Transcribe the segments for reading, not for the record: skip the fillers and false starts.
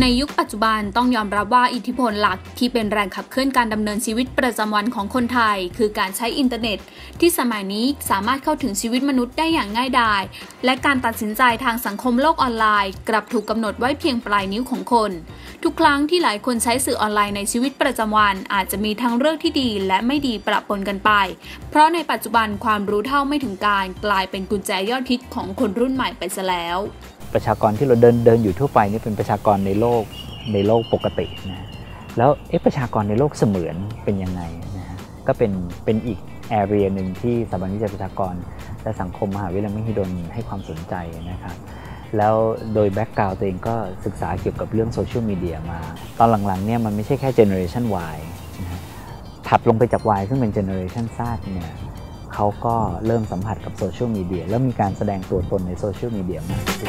ในยุคปัจจุบันต้องยอมรับว่าอิทธิพลหลักที่เป็นแรงขับเคลื่อนการดำเนินชีวิตประจำวันของคนไทยคือการใช้อินเทอร์เน็ตที่สมัยนี้สามารถเข้าถึงชีวิตมนุษย์ได้อย่างง่ายดายและการตัดสินใจทางสังคมโลกออนไลน์กลับถูกกำหนดไว้เพียงปลายนิ้วของคนทุกครั้งที่หลายคนใช้สื่อออนไลน์ในชีวิตประจำวันอาจจะมีทั้งเรื่องที่ดีและไม่ดีปะปนกันไปเพราะในปัจจุบันความรู้เท่าไม่ถึงการกลายเป็นกุญแจยอดฮิตของคนรุ่นใหม่ไปซะแล้วประชากรที่เราเดินอยู่ทั่วไปนี่เป็นประชากรในโลกปกตินะแล้วประชากรในโลกเสมือนเป็นยังไงนะก็เป็นอีกแอเรียหนึ่งที่สถาบันวิจัยประชากรและสังคมมหาวิทยาลัยมหิดลให้ความสนใจนะครับแล้วโดยแบ็กกราวด์ตัวเองก็ศึกษาเกี่ยวกับเรื่องโซเชียลมีเดียมาตอนหลังๆเนี่ยมันไม่ใช่แค่เจเนอเรชัน Y นะถัดลงไปจาก Y ซึ่งเป็นเจเนอเรชัน Z เนี่ยเขาก็เริ่มสัมผัสกับโซเชียลมีเดียแล้วมีการแสดงตัวตนในโซเชียลมีเดียมากขึ้น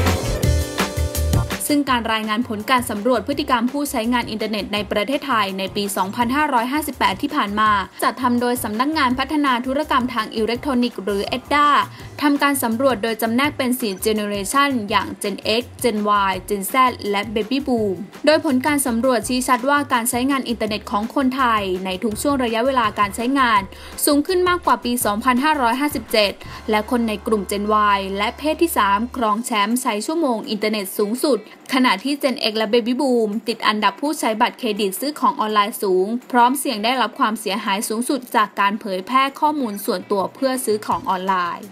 ซึ่งการรายงานผลการสำรวจพฤติกรรมผู้ใช้งานอินเทอร์เน็ตในประเทศไทยในปี 2558 ที่ผ่านมาจัดทำโดยสำนักงานพัฒนาธุรกรรมทางอิเล็กทรอนิกส์หรือ EDDA ทำการสำรวจโดยจำแนกเป็น 4 Generation อย่าง Gen X Gen Y Gen Z และ Baby Boom โดยผลการสำรวจชี้ชัดว่าการใช้งานอินเทอร์เน็ตของคนไทยในทุกช่วงระยะเวลาการใช้งานสูงขึ้นมากกว่าปี 2557 และคนในกลุ่ม Gen Y และเพศที่ 3 ครองแชมป์ใช้ชั่วโมงอินเทอร์เน็ตสูงสุดขณะที่ Gen X และ Baby Boom ติดอันดับผู้ใช้บัตรเครดิตซื้อของออนไลน์สูงพร้อมเสี่ยงได้รับความเสียหายสูงสุดจากการเผยแพร่ข้อมูลส่วนตัวเพื่อซื้อของออนไลน์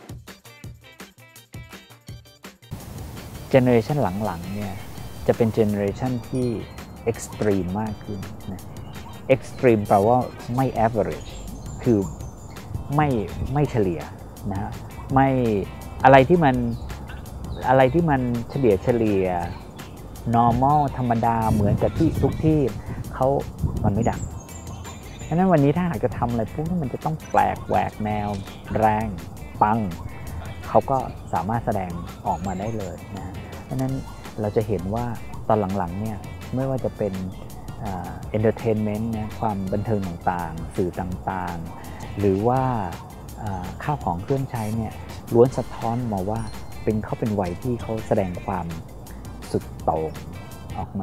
เจเนอเรชันหลังๆเนี่ยจะเป็นเจเนอเรชันที่เอ็กซ์ตรีมมากขึ้นนะเอ็กซ์ตรีมแปลว่าไม่ average คือไม่เฉลี่ยนะฮะไม่อะไรที่มันเฉลี่ย normal ธรรมดาเหมือนกับที่ทุกที่มันไม่ดังเพราะนั้นวันนี้ถ้าหากจะทำอะไรพวกนี้มันจะต้องแปลกแหวกแนวแรงปังเขาก็สามารถแสดงออกมาได้เลยนะเพราะนั้นเราจะเห็นว่าตอนหลังๆเนี่ยไม่ว่าจะเป็นentertainment นะความบันเทิงต่างๆสื่อต่างๆหรือว่าข้าวของเครื่องใช้เนี่ยล้วนสะท้อนมาว่าเขาเป็นวัยที่เขาแสดงความสุดโต่งออกมา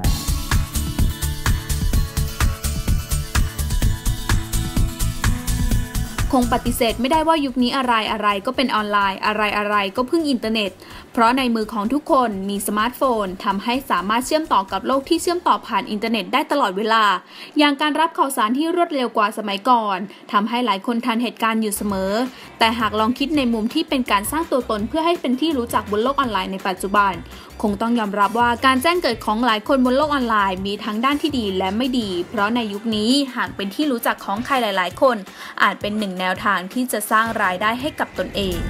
คงปฏิเสธไม่ได้ว่ายุคนี้อะไรก็เป็นออนไลน์อะไรก็พึ่งอินเทอร์เน็ตเพราะในมือของทุกคนมีสมาร์ทโฟนทำให้สามารถเชื่อมต่อกับโลกที่เชื่อมต่อผ่านอินเทอร์เน็ตได้ตลอดเวลาอย่างการรับข่าวสารที่รวดเร็วกว่าสมัยก่อนทำให้หลายคนทันเหตุการณ์อยู่เสมอแต่หากลองคิดในมุมที่เป็นการสร้างตัวตนเพื่อให้เป็นที่รู้จักบนโลกออนไลน์ในปัจจุบันคงต้องยอมรับว่าการแจ้งเกิดของหลายคนบนโลกออนไลน์มีทั้งด้านที่ดีและไม่ดีเพราะในยุคนี้หากเป็นที่รู้จักของใครหลายๆคนอาจเป็นหนึ่งแนวทางที่จะสร้างรายได้ให้กับตนเอง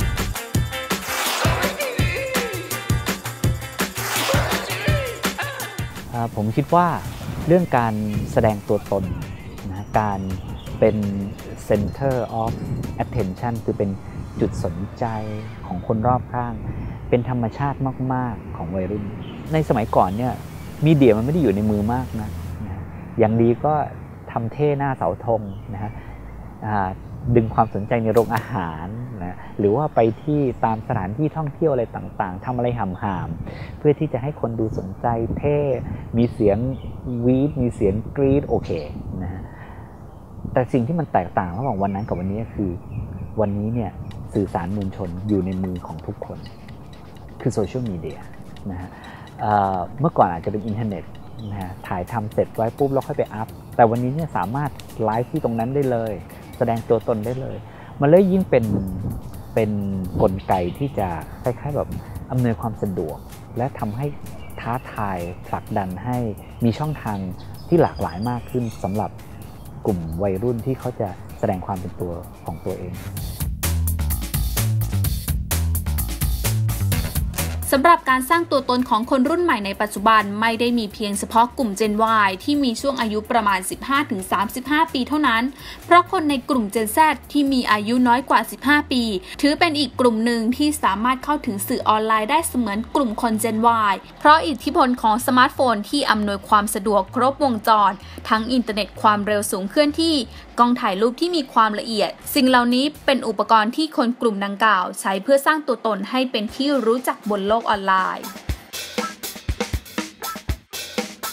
ผมคิดว่าเรื่องการแสดงตัวตนนะการเป็น center of attention คือเป็นจุดสนใจของคนรอบข้างเป็นธรรมชาติมากๆของวัยรุ่นในสมัยก่อนเนี่ยมีเดียมันไม่ได้อยู่ในมือมากนะอย่างดีก็ทำเท่หน้าเสาธงนะฮะดึงความสนใจในโรงอาหารนะหรือว่าไปที่ตามสถานที่ท่องเที่ยวอะไรต่างๆทำอะไรห่ามๆเพื่อที่จะให้คนดูสนใจเท่มีเสียงวีดมีเสียงกรี๊ดโอเคนะฮะแต่สิ่งที่มันแตกต่างระหว่างวันนั้นกับวันนี้คือวันนี้เนี่ยสื่อสารมวลชนอยู่ในมือของทุกคนคือโซเชียลมีเดียนะฮะเมื่อก่อนอาจจะเป็นอินเทอร์เน็ตนะฮะถ่ายทำเสร็จไว้ปุ๊บแล้วค่อยไปอัพแต่วันนี้เนี่ยสามารถไลฟ์ที่ตรงนั้นได้เลยแสดงตัวตนได้เลยมันเลยยิ่งเป็นกลไกที่จะคล้ายๆแบบอำนวยความสะดวกและทำให้ท้าทายผลักดันให้มีช่องทางที่หลากหลายมากขึ้นสำหรับกลุ่มวัยรุ่นที่เขาจะแสดงความเป็นตัวของตัวเองสำหรับการสร้างตัวตนของคนรุ่นใหม่ในปัจจุบันไม่ได้มีเพียงเฉพาะกลุ่ม Gen Y ที่มีช่วงอายุประมาณ 15-35 ปีเท่านั้นเพราะคนในกลุ่ม Gen Z ที่มีอายุน้อยกว่า 15 ปีถือเป็นอีกกลุ่มหนึ่งที่สามารถเข้าถึงสื่อออนไลน์ได้เสมือนกลุ่มคน Gen Y เพราะอิทธิพลของสมาร์ทโฟนที่อำนวยความสะดวกครบวงจรทั้งอินเทอร์เน็ตความเร็วสูงเคลื่อนที่กล้องถ่ายรูปที่มีความละเอียดสิ่งเหล่านี้เป็นอุปกรณ์ที่คนกลุ่มดังกล่าวใช้เพื่อสร้างตัวตนให้เป็นที่รู้จักบนโลกออนไลน์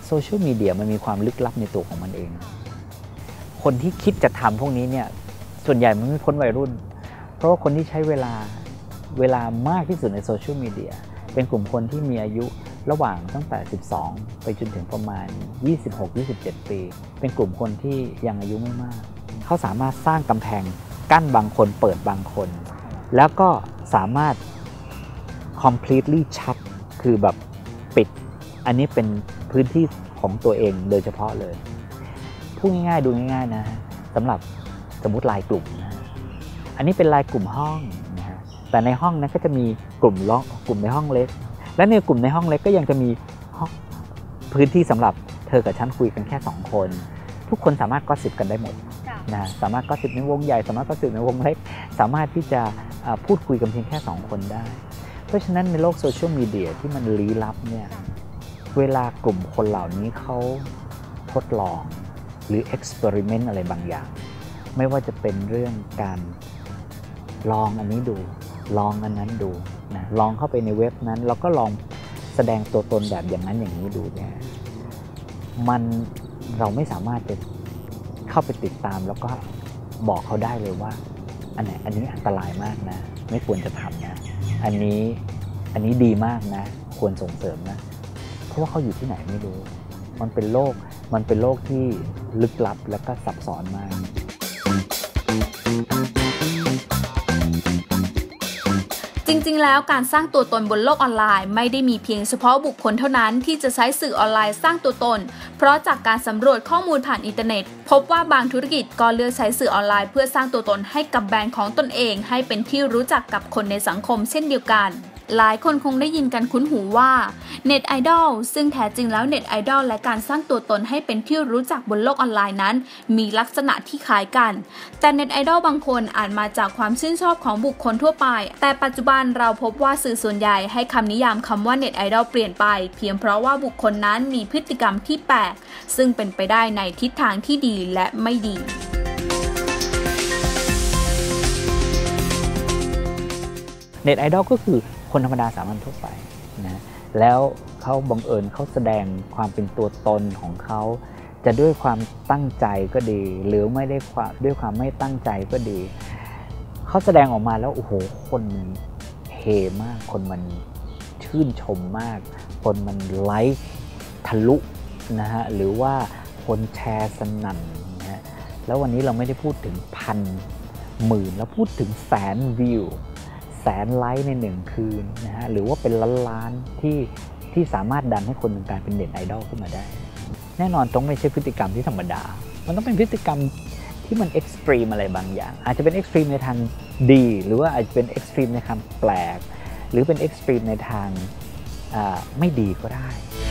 โซเชียลมีเดียมันมีความลึกลับในตัวของมันเองคนที่คิดจะทำพวกนี้เนี่ยส่วนใหญ่มันไม่พ้นวัยรุ่นเพราะว่าคนที่ใช้เวลามากที่สุดในโซเชียลมีเดียเป็นกลุ่มคนที่มีอายุระหว่างตั้งแต่12ไปจนถึงประมาณ26-27 ปีเป็นกลุ่มคนที่ยังอายุไม่มากเขาสามารถสร้างกำแพงกั้นบางคนเปิดบางคนแล้วก็สามารถ completely shut คือแบบปิดอันนี้เป็นพื้นที่ของตัวเองโดยเฉพาะเลยพูดง่ายๆดูง่ายๆนะสำหรับสมมุติไลน์กลุ่มนะอันนี้เป็นไลน์กลุ่มห้องนะฮะแต่ในห้องนั้นก็จะมีกลุ่มในห้องเล็กและในกลุ่มในห้องเล็กก็ยังจะมีพื้นที่สำหรับเธอกับฉันคุยกันแค่2คนทุกคนสามารถก็สิบกันได้หมดนะสามารถก็สิบในวงใหญ่สามารถก็สิบในวงเล็กสามารถที่จะพูดคุยกันเพียงแค่2คนได้เพราะฉะนั้นในโลกโซเชียลมีเดียที่มันลี้ลับเนี่ยเวลากลุ่มคนเหล่านี้เขาทดลองหรือเอ็กซ์เพร์เมนต์อะไรบางอย่างไม่ว่าจะเป็นเรื่องการลองอันนี้ดูลองอันนั้นดูนะลองเข้าไปในเว็บนั้นแล้วก็ลองแสดงตัวตนแบบอย่างนั้นอย่างนี้ดูเนี่ยเราไม่สามารถจะเข้าไปติดตามแล้วก็บอกเขาได้เลยว่าอันนี้อันตรายมากนะไม่ควรจะทำนะอันนี้ดีมากนะควรส่งเสริมนะเพราะว่าเขาอยู่ที่ไหนไม่รู้มันเป็นโลกที่ลึกลับแล้วก็ซับซ้อนมากจริงๆแล้วการสร้างตัวตนบนโลกออนไลน์ไม่ได้มีเพียงเฉพาะบุคคลเท่านั้นที่จะใช้สื่อออนไลน์สร้างตัวตนเพราะจากการสำรวจข้อมูลผ่านอินเทอร์เน็ตพบว่าบางธุรกิจก็เลือกใช้สื่อออนไลน์เพื่อสร้างตัวตนให้กับแบรนด์ของตนเองให้เป็นที่รู้จักกับคนในสังคมเช่นเดียวกันหลายคนคงได้ยินกันคุ้นหูว่าเน็ตไอดอลซึ่งแท้จริงแล้วเน็ตไอดอลและการสร้างตัวตนให้เป็นที่รู้จักบนโลกออนไลน์นั้นมีลักษณะที่คล้ายกันแต่เน็ตไอดอลบางคนอาจมาจากความชื่นชอบของบุคคลทั่วไปแต่ปัจจุบันเราพบว่าสื่อส่วนใหญ่ให้คำนิยามคำว่าเน็ตไอดอลเปลี่ยนไปเพียงเพราะว่าบุคคลนั้นมีพฤติกรรมที่แปลกซึ่งเป็นไปได้ในทิศทางที่ดีและไม่ดีเน็ตไอดอลก็คือคนธรรมดาสามัญทั่วไปนะแล้วเขาบังเอิญเขาแสดงความเป็นตัวตนของเขาจะด้วยความตั้งใจก็ดีหรือไม่ได้ด้วยความไม่ตั้งใจก็ดีเขาแสดงออกมาแล้วโอ้โหคนมันเฮมากคนมันชื่นชมมากคนมันไลค์ทะลุนะฮะหรือว่าคนแชร์สนั่นนะฮะแล้ววันนี้เราไม่ได้พูดถึงพันหมื่นแล้วพูดถึงแสนวิวแสนไลค์ใน1คืนนะฮะหรือว่าเป็นล้านที่สามารถดันให้คนกลายเป็นเน็ตไอดอลขึ้นมาได้แน่นอนต้องไม่ใช่พฤติกรรมที่ธรรมดามันต้องเป็นพฤติกรรมที่มันเอ็กซ์ตรีมอะไรบางอย่างอาจจะเป็นเอ็กซ์ตรีมในทางดีหรือว่าอาจจะเป็นเอ็กซ์ตรีมในทางแปลกหรือเป็นเอ็กซ์ตรีมในทางไม่ดีก็ได้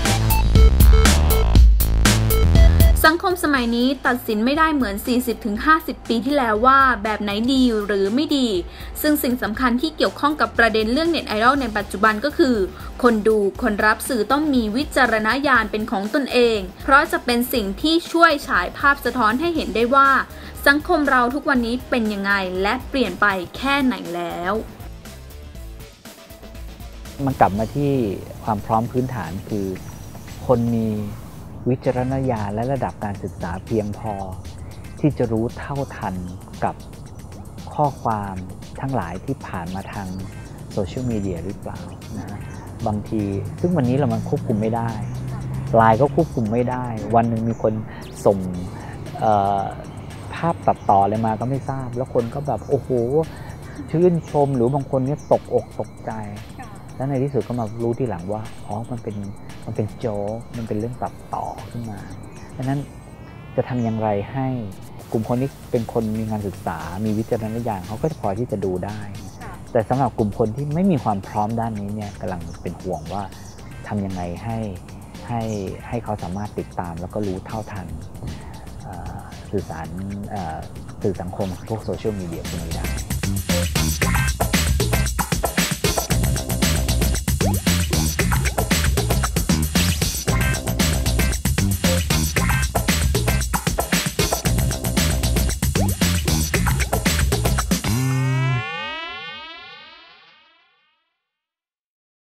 สังคมสมัยนี้ตัดสินไม่ได้เหมือน 40-50 ปีที่แล้วว่าแบบไหนดีหรือไม่ดีซึ่งสิ่งสำคัญที่เกี่ยวข้องกับประเด็นเรื่องเน็ตไอดอลในปัจจุบันก็คือคนดูคนรับสื่อต้องมีวิจารณญาณเป็นของตนเองเพราะจะเป็นสิ่งที่ช่วยฉายภาพสะท้อนให้เห็นได้ว่าสังคมเราทุกวันนี้เป็นยังไงและเปลี่ยนไปแค่ไหนแล้วมันกลับมาที่ความพร้อมพื้นฐานคือคนมีวิจารณญาณและระดับการศึกษาเพียงพอที่จะรู้เท่าทันกับข้อความทั้งหลายที่ผ่านมาทางโซเชียลมีเดียหรือเปล่านะบางทีซึ่งวันนี้มันควบคุมไม่ได้ไลน์ก็ควบคุมไม่ได้วันหนึ่งมีคนส่งภาพตัดต่ออะไรมาก็ไม่ทราบแล้วคนก็แบบโอ้โหชื่นชมหรือบางคนเนี่ยตกอกตกใจแล้วในที่สุดก็มารู้ทีหลังว่าอ๋อมันเป็นโจ๊กมันเป็นเรื่องตัดต่อขึ้นมาดังนั้นจะทำอย่างไรให้กลุ่มคนนี้เป็นคนมีการศึกษามีวิจารณญาณเขาก็จะพอที่จะดูได้แต่สำหรับกลุ่มคนที่ไม่มีความพร้อมด้านนี้เนี่ยกำลังเป็นห่วงว่าทำยังไงให้เขาสามารถติดตามแล้วก็รู้เท่าทันสื่อสังคมพวกโซเชียลมีเดียพวกนี้ได้